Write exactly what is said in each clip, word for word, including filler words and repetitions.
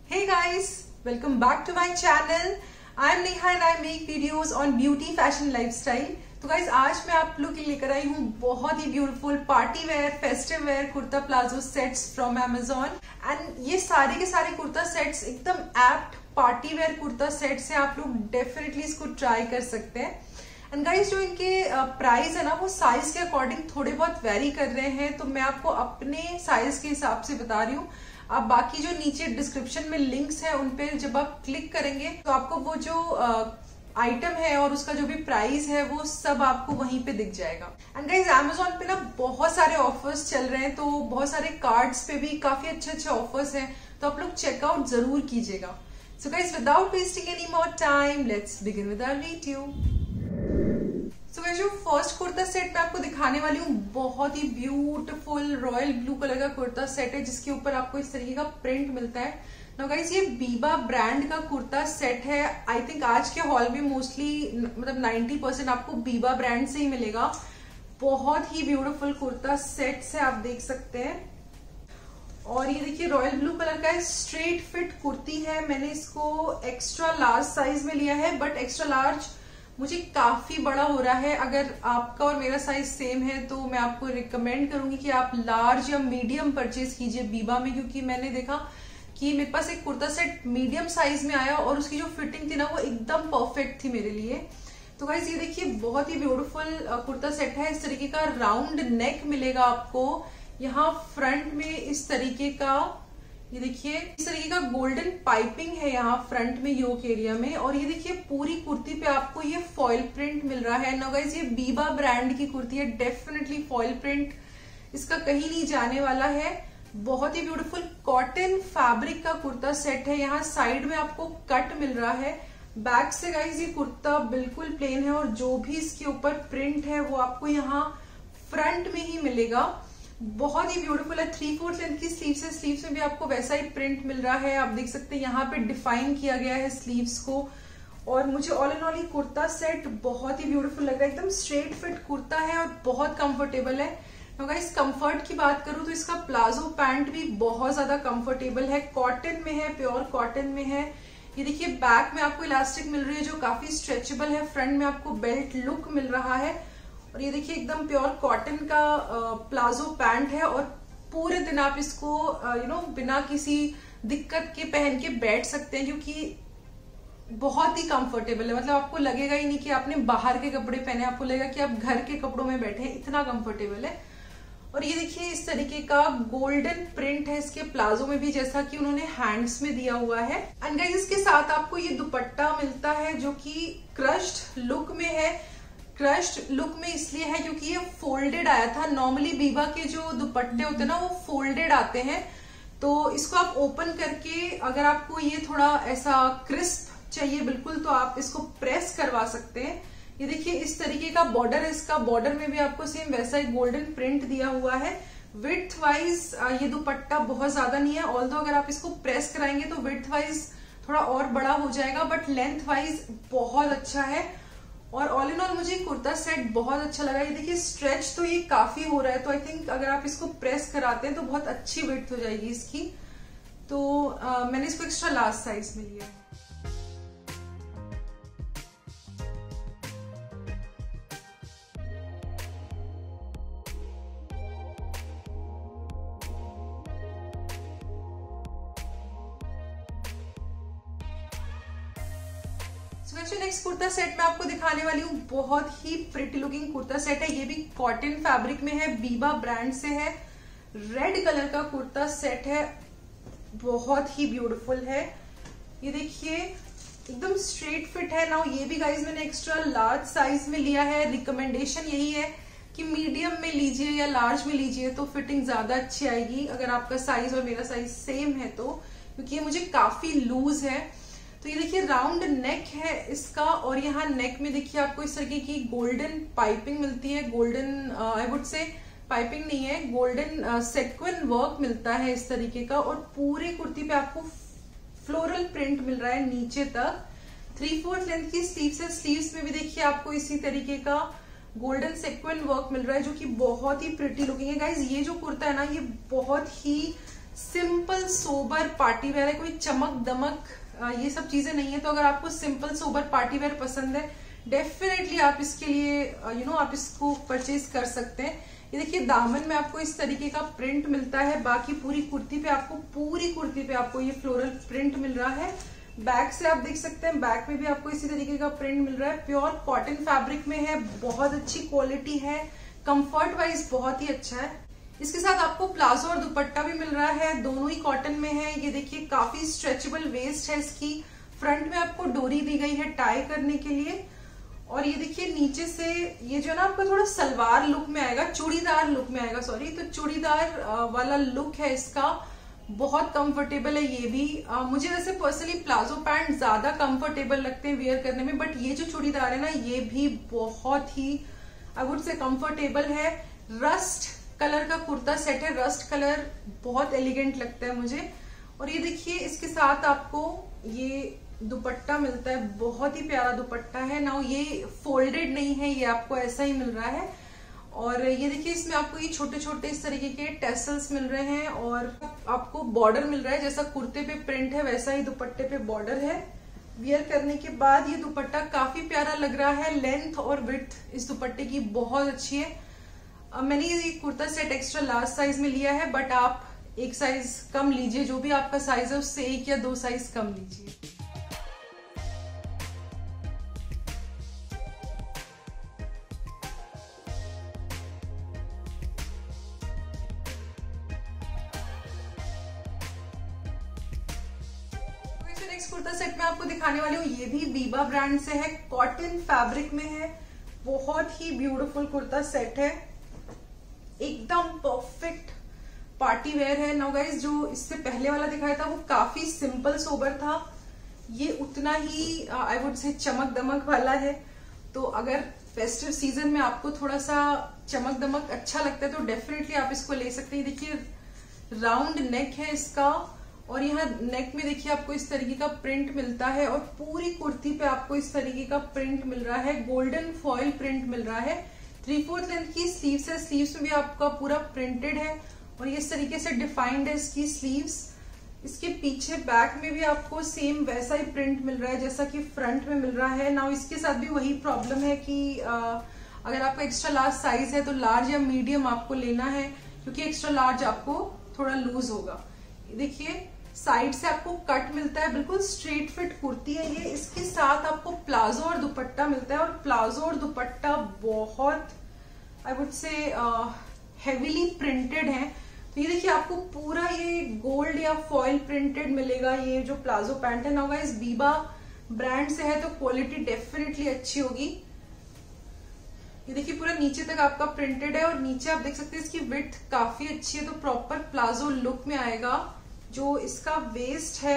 Hey guys, welcome back to my channel. I am Neha and I make videos on beauty, fashion, lifestyle. तो guys आज मैं आप लोग के लिए लेकर आई हूँ बहुत ही beautiful party wear, festive wear kurta palazzo sets from Amazon. And ये सारे के सारे कुर्ता सेट्स एकदम apt party wear kurta sets है. आप लोग डेफिनेटली इसको ट्राई कर सकते हैं. एंड गाइज जो इनके प्राइस uh, है ना वो साइज के अकॉर्डिंग थोड़े बहुत वेरी कर रहे हैं, तो मैं आपको अपने साइज के हिसाब से बता रही हूँ. आप बाकी जो नीचे डिस्क्रिप्शन में लिंक्स है उन पे जब आप क्लिक करेंगे तो आपको वो जो आइटम uh, है और उसका जो भी प्राइस है वो सब आपको वहीं पे दिख जाएगा. एंड गाइज Amazon पे ना बहुत सारे ऑफर्स चल रहे हैं, तो बहुत सारे कार्ड्स पे भी काफी अच्छे अच्छे ऑफर्स हैं, तो आप लोग चेकआउट जरूर कीजिएगा. So guys without wasting any more time let's begin with our video. So so, जो फर्स्ट कुर्ता सेट मैं आपको दिखाने वाली हूँ बहुत ही ब्यूटीफुल रॉयल ब्लू कलर का कुर्ता सेट है, जिसके ऊपर आपको इस तरीके का प्रिंट मिलता है. नाउ गाइस ये बीबा ब्रांड का कुर्ता सेट है. आई थिंक आज के हॉल में मोस्टली मतलब नाइंटी परसेंट आपको बीबा ब्रांड से ही मिलेगा. बहुत ही ब्यूटीफुल कुर्ता सेट्स है, आप देख सकते हैं. और ये देखिए रॉयल ब्लू कलर का स्ट्रेट फिट कुर्ती है. मैंने इसको एक्स्ट्रा लार्ज साइज में लिया है, बट एक्स्ट्रा लार्ज मुझे काफी बड़ा हो रहा है. अगर आपका और मेरा साइज सेम है तो मैं आपको रिकमेंड करूंगी कि आप लार्ज या मीडियम परचेज कीजिए बीबा में, क्योंकि मैंने देखा कि मेरे पास एक कुर्ता सेट मीडियम साइज में आया और उसकी जो फिटिंग थी ना वो एकदम परफेक्ट थी मेरे लिए. तो गाइस ये देखिए बहुत ही ब्यूटीफुल कुर्ता सेट है. इस तरीके का राउंड नेक मिलेगा आपको. यहाँ फ्रंट में इस तरीके का ये देखिए इस तरीके का गोल्डन पाइपिंग है यहाँ फ्रंट में योक एरिया में. और ये देखिए पूरी कुर्ती पे आपको ये फॉइल प्रिंट मिल रहा है. नो गाइस ये बीबा ब्रांड की कुर्ती है, डेफिनेटली फॉइल प्रिंट इसका कहीं नहीं जाने वाला है. बहुत ही ब्यूटीफुल कॉटन फैब्रिक का कुर्ता सेट है. यहाँ साइड में आपको कट मिल रहा है. बैक से गाइस ये कुर्ता बिल्कुल प्लेन है और जो भी इसके ऊपर प्रिंट है वो आपको यहाँ फ्रंट में ही मिलेगा. बहुत ही ब्यूटीफुल है. थ्री फोर्थ लेंथ की स्लीव्स है, स्लीव्स में भी आपको वैसा ही प्रिंट मिल रहा है. आप देख सकते हैं यहाँ पे डिफाइन किया गया है स्लीव्स को. और मुझे ऑल इन ऑल ये कुर्ता सेट बहुत ही ब्यूटीफुल लग रहा है. एकदम स्ट्रेट फिट कुर्ता है और बहुत कंफर्टेबल है. तो गाइस कंफर्ट की बात करूं तो इसका प्लाजो पैंट भी बहुत ज्यादा कंफर्टेबल है. कॉटन में है, प्योर कॉटन में है. ये देखिए बैक में आपको इलास्टिक मिल रही है जो काफी स्ट्रेचेबल है. फ्रंट में आपको बेल्ट लुक मिल रहा है. और ये देखिए एकदम प्योर कॉटन का प्लाजो पैंट है और पूरे दिन आप इसको यू नो बिना किसी दिक्कत के पहन के बैठ सकते हैं, क्योंकि बहुत ही कंफर्टेबल है. मतलब आपको लगेगा ही नहीं कि आपने बाहर के कपड़े पहने, आपको लगेगा कि आप घर के कपड़ों में बैठे हैं, इतना कंफर्टेबल है. और ये देखिए इस तरीके का गोल्डन प्रिंट है इसके प्लाजो में भी, जैसा कि उन्होंने हैंड्स में दिया हुआ है. एंड गाइस इसके साथ आपको ये दुपट्टा मिलता है जो कि क्रश्ड लुक में है. क्रश्ड लुक में इसलिए है क्योंकि ये फोल्डेड आया था. नॉर्मली बीबा के जो दुपट्टे होते हैं ना वो फोल्डेड आते हैं, तो इसको आप ओपन करके अगर आपको ये थोड़ा ऐसा क्रिस्प चाहिए बिल्कुल तो आप इसको प्रेस करवा सकते हैं. ये देखिए इस तरीके का बॉर्डर है इसका. बॉर्डर में भी आपको सेम वैसा ही गोल्डन प्रिंट दिया हुआ है. विड्थ वाइज ये दुपट्टा बहुत ज्यादा नहीं है, ऑल्दो अगर आप इसको प्रेस कराएंगे तो विड्थ वाइज थोड़ा और बड़ा हो जाएगा, बट लेंथ वाइज बहुत अच्छा है. और ऑल इन ऑल मुझे कुर्ता सेट बहुत अच्छा लगा. ये देखिए स्ट्रेच तो ये काफी हो रहा है, तो आई थिंक अगर आप इसको प्रेस कराते हैं तो बहुत अच्छी विड्थ हो जाएगी इसकी. तो आ, मैंने इसको एक्स्ट्रा लार्ज साइज में लिया. so, नेक्स्ट कुर्ता सेट मैं आपको दिखाने वाली हूँ बहुत ही प्रिटी लुकिंग कुर्ता सेट है. ये भी कॉटन फैब्रिक में है, बीबा ब्रांड से है. रेड कलर का कुर्ता सेट है, बहुत ही ब्यूटीफुल है. ये देखिए एकदम स्ट्रेट फिट है. नाउ ये भी गाइज मैंने एक्स्ट्रा लार्ज साइज में लिया है. रिकमेंडेशन यही है कि मीडियम में लीजिए या लार्ज में लीजिए तो फिटिंग ज्यादा अच्छी आएगी अगर आपका साइज और मेरा साइज सेम है तो, क्योंकि ये मुझे काफी लूज है. तो ये देखिए राउंड नेक है इसका. और यहाँ नेक में देखिए आपको इस तरीके की गोल्डन पाइपिंग मिलती है. Golden I would say piping नहीं है, गोल्डन सेक्वेन वर्क मिलता है इस तरीके का. और पूरी कुर्ती पे आपको फ्लोरल प्रिंट मिल रहा है नीचे तक. थ्री फोर्थ लेंथ की स्लीव्स है. स्लीव्स में भी देखिए आपको इसी तरीके का गोल्डन सेक्वेन वर्क मिल रहा है जो कि बहुत ही प्रिटी लुकिंग है. गाइज ये जो कुर्ता है ना ये बहुत ही सिंपल सोबर पार्टी वेयर है, कोई चमक दमक ये सब चीजें नहीं है। तो अगर आपको सिंपल सोबर पार्टी वेयर पसंद है, डेफिनेटली आप इसके लिए यू नो आप इसको परचेज कर सकते हैं। ये देखिए दामन में आपको इस तरीके का प्रिंट मिलता है, बाकी पूरी कुर्ती पे आपको पूरी कुर्ती पे आपको ये फ्लोरल प्रिंट मिल रहा है। बैक से आप देख सकते हैं, बैक में भी आपको इसी तरीके का प्रिंट मिल रहा है। प्योर कॉटन फैब्रिक में है, बहुत अच्छी क्वालिटी है, कंफर्ट वाइज बहुत ही अच्छा है। इसके साथ आपको प्लाजो और दुपट्टा भी मिल रहा है, दोनों ही कॉटन में है। ये देखिए काफी स्ट्रेचेबल वेस्ट है इसकी, फ्रंट में आपको डोरी दी गई है टाई करने के लिए। और ये देखिए नीचे से ये जो है ना आपका थोड़ा सलवार लुक में आएगा, चूड़ीदार लुक में आएगा, सॉरी, तो चूड़ीदार वाला लुक है इसका, बहुत कंफर्टेबल है ये भी। आ, मुझे वैसे पर्सनली प्लाजो पैंट ज्यादा कंफर्टेबल लगते हैं वेयर करने में, बट ये जो चूड़ीदार है ना ये भी बहुत ही आई वुड से कंफर्टेबल है। रस्ट कलर का कुर्ता सेट है, रस्ट कलर बहुत एलिगेंट लगता है मुझे। और ये देखिए इसके साथ आपको ये दुपट्टा मिलता है, बहुत ही प्यारा दुपट्टा है ना, ये फोल्डेड नहीं है, ये आपको ऐसा ही मिल रहा है। और ये देखिए इसमें आपको ये छोटे छोटे इस तरीके के टेसल्स मिल रहे हैं और आपको बॉर्डर मिल रहा है, जैसा कुर्ते पे प्रिंट है वैसा ही दुपट्टे पे बॉर्डर है। वियर करने के बाद ये दुपट्टा काफी प्यारा लग रहा है, लेंथ और विड्थ इस दुपट्टे की बहुत अच्छी है। अब मैंने ये kurta set extra large size में लिया है, बट आप एक साइज कम लीजिए, जो भी आपका साइज है उससे एक या दो साइज कम लीजिए। नेक्स्ट कुर्ता सेट में आपको दिखाने वाली हूँ, ये भी बीबा ब्रांड से है, कॉटन फैब्रिक में है, बहुत ही ब्यूटीफुल कुर्ता सेट है, एकदम परफेक्ट पार्टी वेयर है। नाउ गाइस, जो इससे पहले वाला दिखाया था वो काफी सिंपल सोबर था, ये उतना ही आई वुड से चमक दमक वाला है। तो अगर फेस्टिव सीजन में आपको थोड़ा सा चमक दमक अच्छा लगता है तो डेफिनेटली आप इसको ले सकते हैं। देखिए राउंड नेक है इसका, और यहाँ नेक में देखिए आपको इस तरीके का प्रिंट मिलता है, और पूरी कुर्ती पे आपको इस तरीके का प्रिंट मिल रहा है, गोल्डन फॉयल प्रिंट मिल रहा है। थ्री फोर्थ लेंथ की स्लीव्स है, स्लीव्स में भी आपका पूरा प्रिंटेड है, और ये इस तरीके से डिफाइंड है इसकी स्लीव्स। इसके पीछे बैक में भी आपको सेम वैसा ही प्रिंट मिल रहा है जैसा कि फ्रंट में मिल रहा है। नाउ इसके साथ भी वही प्रॉब्लम है कि आ, अगर आपका एक्स्ट्रा लार्ज साइज है तो लार्ज या मीडियम आपको लेना है, क्योंकि एक्स्ट्रा लार्ज आपको थोड़ा लूज होगा। देखिए साइड से आपको कट मिलता है, बिल्कुल स्ट्रेट फिट कुर्ती है ये। इसके साथ आपको प्लाजो और दुपट्टा मिलता है, और प्लाजो और दुपट्टा बहुत I would say heavily printed है। तो ये देखिए आपको पूरा ये गोल्ड या फॉयल प्रिंटेड मिलेगा ये जो प्लाजो पैंट है। नाउ गाइस, बीबा ब्रांड से है तो क्वालिटी डेफिनेटली अच्छी होगी। ये देखिए पूरा नीचे तक आपका प्रिंटेड है, और नीचे आप देख सकते हैं इसकी विड्थ काफी अच्छी है, तो प्रॉपर प्लाजो लुक में आएगा। जो इसका वेस्ट है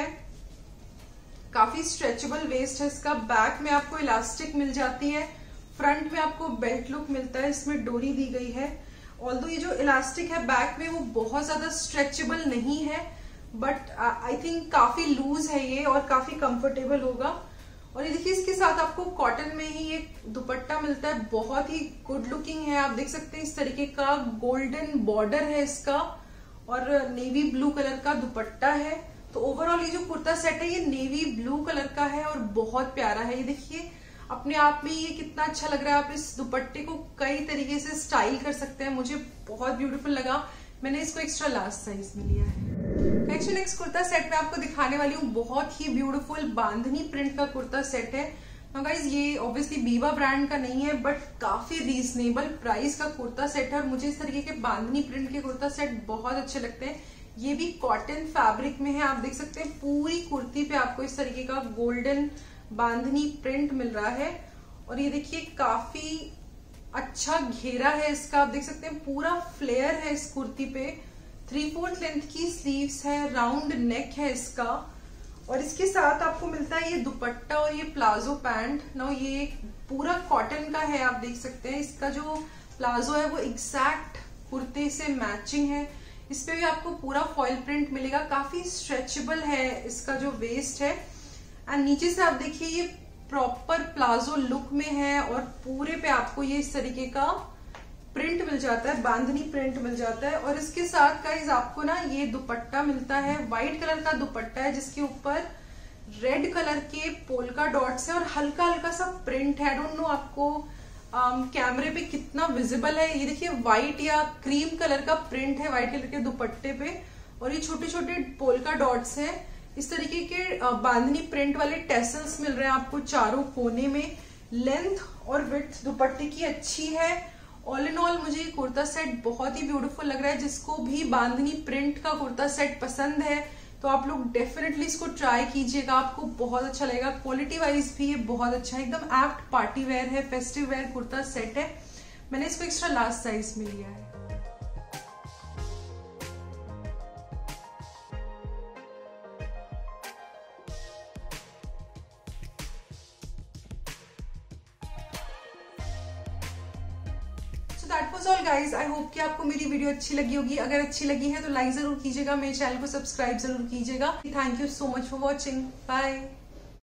काफी स्ट्रेचेबल वेस्ट है इसका, बैक में आपको इलास्टिक मिल जाती है, फ्रंट में आपको बेल्ट लुक मिलता है, इसमें डोरी दी गई है। ऑल्दो ये जो इलास्टिक है बैक में वो बहुत ज्यादा स्ट्रेचेबल नहीं है, बट आई थिंक काफी लूज है ये और काफी कंफर्टेबल होगा। और ये देखिए इसके साथ आपको कॉटन में ही एक दुपट्टा मिलता है, बहुत ही गुड लुकिंग है। आप देख सकते हैं इस तरीके का गोल्डन बॉर्डर है इसका, और नेवी ब्लू कलर का दुपट्टा है। तो ओवरऑल ये जो कुर्ता सेट है ये नेवी ब्लू कलर का है और बहुत प्यारा है। ये देखिए अपने आप में ये कितना अच्छा लग रहा है, आप इस दुपट्टे को कई तरीके से स्टाइल कर सकते हैं, मुझे बहुत ब्यूटीफुल लगा। मैंने इसको एक्स्ट्रा लार्ज साइज में लिया है। नेक्स्ट नेक्स्ट कुर्ता सेट में आपको दिखाने वाली हूँ, बहुत ही ब्यूटीफुल बांधनी प्रिंट का कुर्ता सेट है। गाइस ये ऑब्वियसली बीबा ब्रांड का नहीं है, बट काफी रीजनेबल प्राइस का कुर्ता सेट है, और मुझे इस तरीके के बांधनी प्रिंट के कुर्ता सेट बहुत अच्छे लगते हैं। ये भी कॉटन फैब्रिक में है, आप देख सकते हैं पूरी कुर्ती पे आपको इस तरीके का गोल्डन बांधनी प्रिंट मिल रहा है। और ये देखिए काफी अच्छा घेरा है इसका, आप देख सकते हैं पूरा फ्लेयर है इस कुर्ती पे। थ्री फोर्थ लेंथ की स्लीव्स है, राउंड नेक है इसका, और इसके साथ आपको मिलता है ये दुपट्टा और ये प्लाजो पैंट। ना ये पूरा कॉटन का है, आप देख सकते हैं इसका जो प्लाजो है वो एग्जैक्ट कुर्ते से मैचिंग है। इस पे भी आपको पूरा फॉयल प्रिंट मिलेगा, काफी स्ट्रेचेबल है इसका जो वेस्ट है। एंड नीचे से आप देखिए ये प्रॉपर प्लाजो लुक में है, और पूरे पे आपको ये इस तरीके का प्रिंट मिल जाता है, बांधनी प्रिंट मिल जाता है। और इसके साथ गाइस आपको ना ये दुपट्टा मिलता है, व्हाइट कलर का दुपट्टा है जिसके ऊपर रेड कलर के पोल्का डॉट्स है और हल्का हल्का सा प्रिंट है। आई डोंट नो आपको कैमरे um, पे कितना विजिबल है। ये देखिए व्हाइट या क्रीम कलर का प्रिंट है व्हाइट कलर के दुपट्टे पे, और ये छोटे छोटे पोल्का डॉट्स हैं। इस तरीके के बांधनी प्रिंट वाले टेसल्स मिल रहे हैं आपको चारों कोने में। लेंथ और विड्थ दुपट्टे की अच्छी है। ऑल इन ऑल मुझे ये कुर्ता सेट बहुत ही ब्यूटीफुल लग रहा है। जिसको भी बांधनी प्रिंट का कुर्ता सेट पसंद है तो आप लोग डेफिनेटली इसको ट्राई कीजिएगा, आपको बहुत अच्छा लगेगा। क्वालिटी वाइज भी ये बहुत अच्छा है, एकदम एप्ट पार्टी वेयर है, फेस्टिव वेयर कुर्ता सेट है। मैंने इसको एक्स्ट्रा लार्ज साइज में लिया है। That was all guys. I hope कि आपको मेरी वीडियो अच्छी लगी होगी। अगर अच्छी लगी है तो लाइक जरूर कीजिएगा, मेरे चैनल को सब्सक्राइब जरूर कीजिएगा। Thank you so much for watching. Bye.